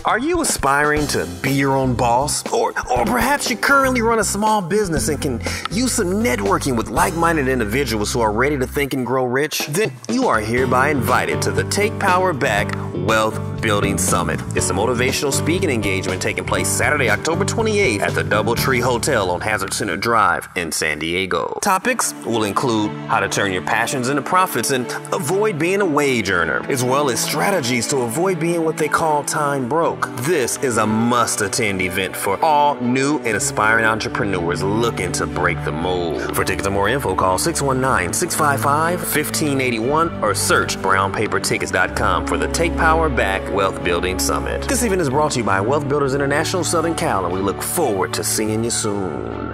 Are you aspiring to be your own boss? Or perhaps you currently run a small business and can use some networking with like-minded individuals who are ready to think and grow rich? Then you are hereby invited to the Take Power Back Wealth Building Summit. It's a motivational speaking engagement taking place Saturday, October 28th at the DoubleTree Hotel on Hazard Center Drive in San Diego. Topics will include how to turn your passions into profits and avoid being a wage earner, as well as strategies to avoid being what they call time broke. This is a must-attend event for all new and aspiring entrepreneurs looking to break the mold. For tickets and more info, call 619-655-1581 or search brownpapertickets.com for the Take Power Back Wealth Building Summit. This event is brought to you by Wealth Builders International Southern Cal, and we look forward to seeing you soon.